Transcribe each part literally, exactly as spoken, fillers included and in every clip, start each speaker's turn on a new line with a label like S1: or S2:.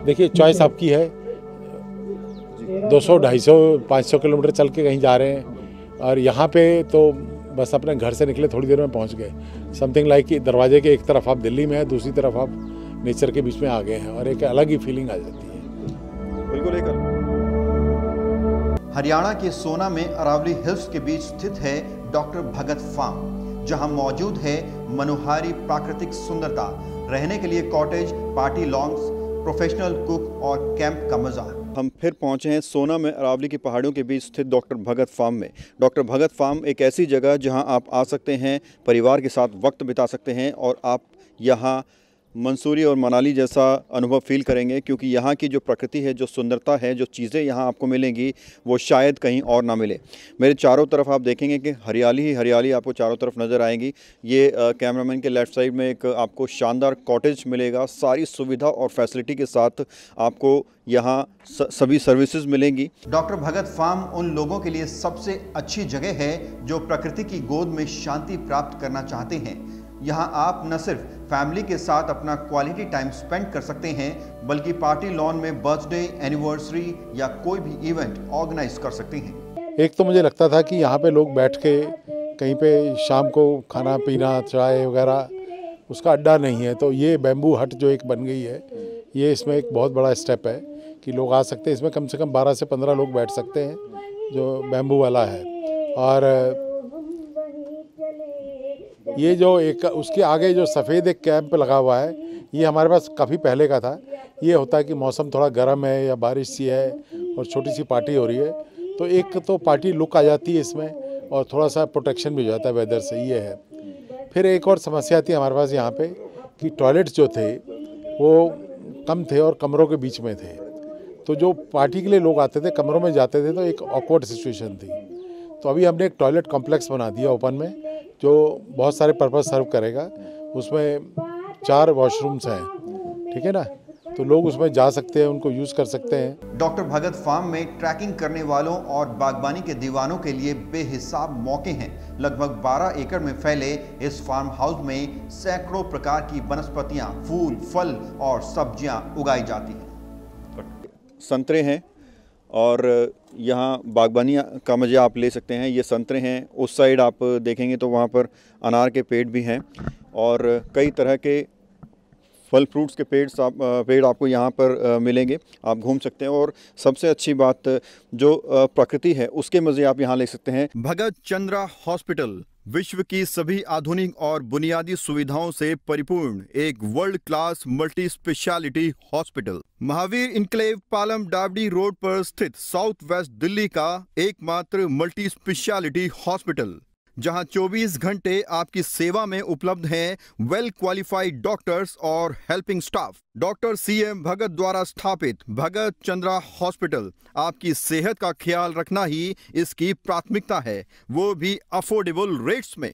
S1: देखिए चॉइस आपकी है, दो सौ, ढाई सौ, पाँच सौ किलोमीटर चल के कहीं जा रहे हैं और यहाँ पे तो बस अपने घर से निकले थोड़ी देर में पहुँच गए। समथिंग लाइक कि दरवाजे के एक तरफ आप दिल्ली में है, दूसरी तरफ आप नेचर के बीच में आ गए हैं और एक अलग ही फीलिंग आ जाती है।
S2: बिल्कुल एक
S3: हरियाणा के सोना में अरावली हिल्स के बीच स्थित है डॉक्टर भगत फार्म, जहां मौजूद है मनोहारी प्राकृतिक सुंदरता, रहने के लिए cottage, party lawns, professional cook और कैंप का मजा।
S2: हम फिर पहुंचे हैं सोना में अरावली की पहाड़ियों के बीच स्थित डॉक्टर भगत फार्म में। डॉक्टर भगत फार्म एक ऐसी जगह जहां आप आ सकते हैं, परिवार के साथ वक्त बिता सकते हैं और आप यहां मंसूरी और मनाली जैसा अनुभव फील करेंगे, क्योंकि यहाँ की जो प्रकृति है, जो सुंदरता है, जो चीज़ें यहाँ आपको मिलेंगी वो शायद कहीं और ना मिले। मेरे चारों तरफ आप देखेंगे कि हरियाली ही हरियाली आपको चारों तरफ नज़र आएंगी। ये कैमरामैन के लेफ़्ट साइड में एक आपको शानदार कॉटेज मिलेगा, सारी सुविधा और फैसिलिटी के साथ आपको यहाँ सभी सर्विसेज मिलेंगी।
S3: डॉक्टर भगत फार्म उन लोगों के लिए सबसे अच्छी जगह है जो प्रकृति की गोद में शांति प्राप्त करना चाहते हैं। यहाँ आप न सिर्फ फैमिली के साथ अपना क्वालिटी टाइम स्पेंड कर सकते हैं, बल्कि पार्टी लॉन में बर्थडे, एनिवर्सरी या कोई भी इवेंट ऑर्गेनाइज कर सकते हैं।
S1: एक तो मुझे लगता था कि यहाँ पे लोग बैठ के कहीं पे शाम को खाना पीना, चाय वगैरह, उसका अड्डा नहीं है, तो ये बैम्बू हट जो एक बन गई है, ये इसमें एक बहुत बड़ा स्टेप है कि लोग आ सकते हैं। इसमें कम से कम बारह से पंद्रह लोग बैठ सकते हैं, जो बैम्बू वाला है। और ये जो एक उसके आगे जो सफ़ेद एक कैंप लगा हुआ है, ये हमारे पास काफ़ी पहले का था। ये होता है कि मौसम थोड़ा गर्म है या बारिश सी है और छोटी सी पार्टी हो रही है, तो एक तो पार्टी लुक आ जाती है इसमें और थोड़ा सा प्रोटेक्शन भी हो जाता है वेदर से, ये है। फिर एक और समस्या थी हमारे पास यहाँ पे कि टॉयलेट्स जो थे वो कम थे और कमरों के बीच में थे, तो जो पार्टी के लिए लोग आते थे कमरों में जाते थे तो एक ऑकवर्ड सिचुएशन थी। तो अभी हमने एक टॉयलेट कॉम्प्लेक्स बना दिया ओपन में, जो बहुत सारे पर्पस सर्व करेगा। उसमें चार वॉशरूम्स हैं, ठीक है ना, तो लोग उसमें जा सकते हैं, उनको यूज़ कर सकते हैं।
S3: डॉक्टर भगत फार्म में ट्रैकिंग करने वालों और बागबानी के दीवानों के लिए बेहिसाब मौके हैं। लगभग बारह एकड़ में फैले इस फार्म हाउस में सैकड़ों प्रकार की वनस्पतियां, फूल, फल और सब्जियां उगाई जाती हैं।
S2: संतरे हैं और यहाँ बागबानी का मज़ा आप ले सकते हैं। ये संतरे हैं, उस साइड आप देखेंगे तो वहाँ पर अनार के पेड़ भी हैं और कई तरह के फल फ्रूट्स के पेड़ आप पेड़ आपको यहाँ पर मिलेंगे, आप घूम सकते हैं। और सबसे अच्छी बात जो प्रकृति है उसके मज़े आप यहाँ ले सकते हैं। भगत चंद्रा हॉस्पिटल विश्व की सभी आधुनिक और बुनियादी सुविधाओं से परिपूर्ण एक world class multi speciality hospital, Mahavir enclave, Palam डावडी रोड पर स्थित साउथ वेस्ट दिल्ली का एकमात्र मल्टी स्पेशलिटी हॉस्पिटल, जहां चौबीस घंटे आपकी सेवा में उपलब्ध हैं वेल क्वालिफाइड डॉक्टर्स और helping staff. Doctor C M Bhagat द्वारा स्थापित भगत चंद्रा हॉस्पिटल आपकी सेहत का ख्याल रखना ही इसकी प्राथमिकता है, वो भी अफोर्डेबल रेट्स में।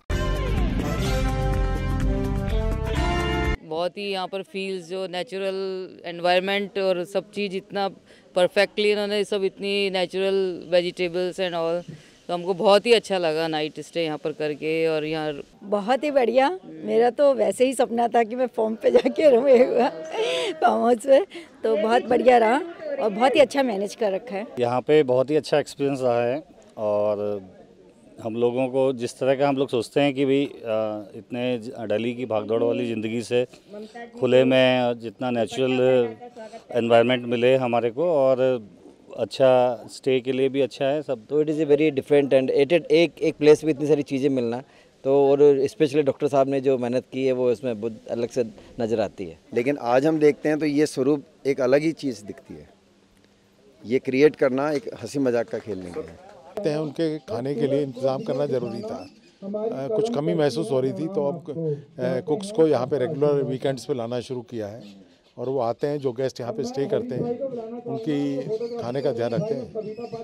S4: बहुत ही यहाँ पर फील्स, जो नेचुरल एनवायरनमेंट और सब चीज़ इतना परफेक्टली इन्होंने सब इतनी नेचुरल वेजिटेबल्स एंड ऑल, तो हमको बहुत ही अच्छा लगा नाइट स्टे यहाँ पर करके। और यहाँ
S5: बहुत ही बढ़िया, मेरा तो वैसे ही सपना था कि मैं फॉर्म पे जाके रहूँ फार्म हाउस पे, तो बहुत बढ़िया रहा और बहुत ही अच्छा मैनेज कर रखा है।
S6: यहाँ पे बहुत ही अच्छा एक्सपीरियंस रहा है और हम लोगों को जिस तरह का हम लोग सोचते हैं कि भाई इतने दिल्ली की भागदौड़ वाली ज़िंदगी से खुले में जितना नेचुरल एनवायरनमेंट मिले हमारे को और अच्छा स्टे के लिए भी अच्छा है सब,
S7: तो it is a very different and at एक एक प्लेस में इतनी सारी चीज़ें मिलना, तो और स्पेशली डॉक्टर साहब ने जो मेहनत की है वो इसमें बहुत अलग से नज़र आती है।
S8: लेकिन आज हम देखते हैं तो ये स्वरूप एक अलग ही चीज़ दिखती है। ये क्रिएट करना एक हंसी मजाक का खेल नहीं है।
S1: उनके खाने के लिए इंतज़ाम करना ज़रूरी था, आ, कुछ कमी महसूस हो रही थी, तो अब कुक्स को यहाँ पे रेगुलर वीकेंड्स पे लाना शुरू किया है और वो आते हैं, जो गेस्ट यहाँ पे स्टे करते हैं उनकी खाने का ध्यान रखते हैं,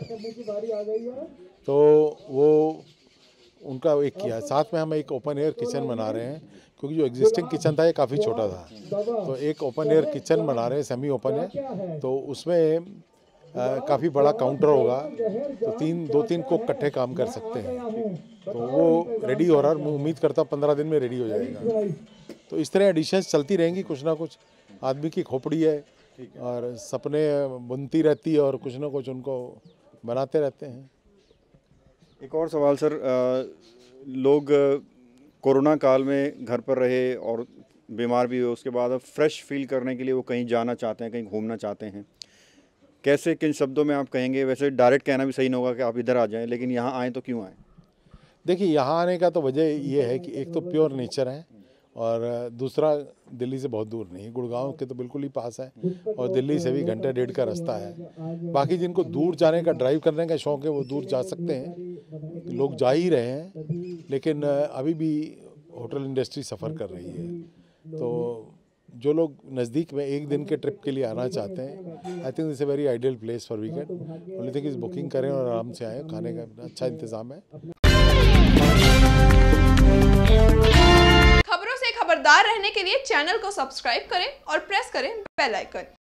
S1: तो वो उनका एक किया। साथ में हम एक ओपन एयर किचन बना रहे हैं, क्योंकि जो एग्जिस्टिंग किचन था ये काफ़ी छोटा था, तो एक ओपन एयर किचन बना रहे हैं, सेमी ओपन है, तो उसमें काफ़ी बड़ा काउंटर होगा, तो तीन दो तीन कुक इकट्ठे काम कर सकते हैं, तो वो रेडी हो रहा है। मैं उम्मीद करता हूँ पंद्रह दिन में रेडी हो जाएगा। तो इस तरह एडिशंस चलती रहेंगी, कुछ ना कुछ। आदमी की खोपड़ी है, और सपने बुनती रहती है और कुछ ना कुछ उनको बनाते रहते हैं।
S2: एक और सवाल सर, आ, लोग कोरोना काल में घर पर रहे और बीमार भी हुए, उसके बाद अब फ्रेश फील करने के लिए वो कहीं जाना चाहते हैं, कहीं घूमना चाहते हैं, कैसे किन शब्दों में आप कहेंगे? वैसे डायरेक्ट कहना भी सही नहीं होगा कि आप इधर आ जाएं, लेकिन यहाँ आएँ तो क्यों आएँ?
S1: देखिए, यहाँ आने का तो वजह ये है कि एक तो प्योर नेचर है और दूसरा दिल्ली से बहुत दूर नहीं, गुड़गांव के तो बिल्कुल ही पास है और दिल्ली से भी घंटे डेढ़ का रास्ता है। बाकी जिनको दूर जाने का, ड्राइव करने का शौक़ है वो दूर जा सकते हैं, लोग जा ही रहे हैं, लेकिन अभी भी होटल इंडस्ट्री सफ़र कर रही है। तो जो लोग नज़दीक में एक दिन के ट्रिप के लिए आना चाहते हैं, I think it's a very ideal place for weekend. Only thing is booking करें और आराम से आएँ, खाने का अच्छा इंतज़ाम है।
S9: खबरों से खबरदार रहने के लिए चैनल को सब्सक्राइब करें और प्रेस करें बेल आइकन।